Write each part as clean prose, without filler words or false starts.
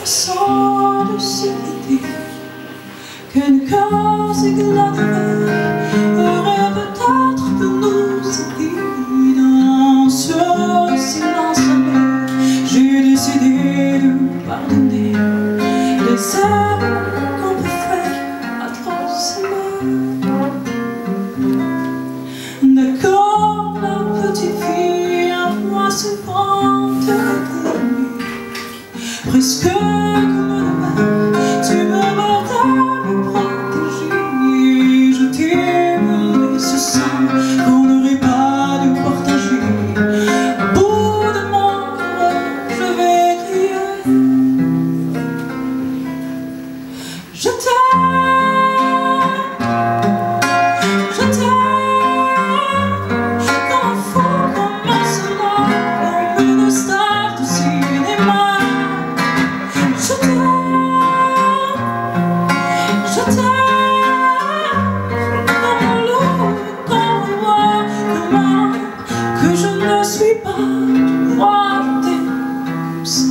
sans lucidité, qu'un corps éclaterait aurait peut-être pu nous aider dans ce silence amer. J'ai décidé de pardonner les erreurs qu'on peut faire atrocement. D'accord, la petite fille à moi souvent te réclamait, presque comme le mère, tu me mordais, me protéger. Je t'ai brûlé ce sang qu'on n'aurait pas dû partager. Au bout de mon rêve, je vais crier: je t'aime, je t'aime, comme un fou, comme un soldat, comme une star du cinéma. Je t'aime, comme un loup, comme un roi, comme un homme que je ne suis pas. Tu crois que t'es comme ça.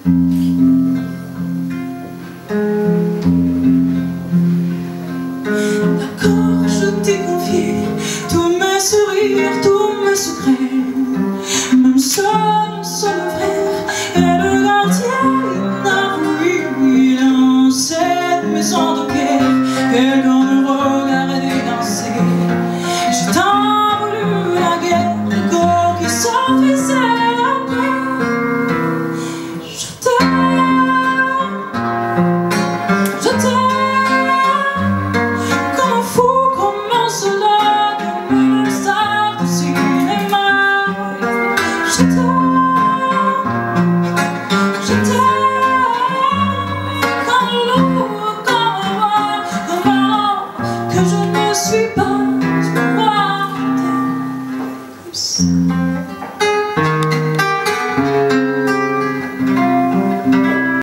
D'accord, je t'ai confié tous mes sourires, tous mes secrets, même seul frère et le gardien inavoué dans cette maison de pierre. Quelqu'un me regardait danser. J'ai tant voulu la guerre, le corps qui s'en faisait la paix. Je t'aime, je t'aime, comme un fou, comme un soldat, comme une star du cinéma. Je t'aime, comme un loup, comme un roi, comme un homme que je ne suis pas.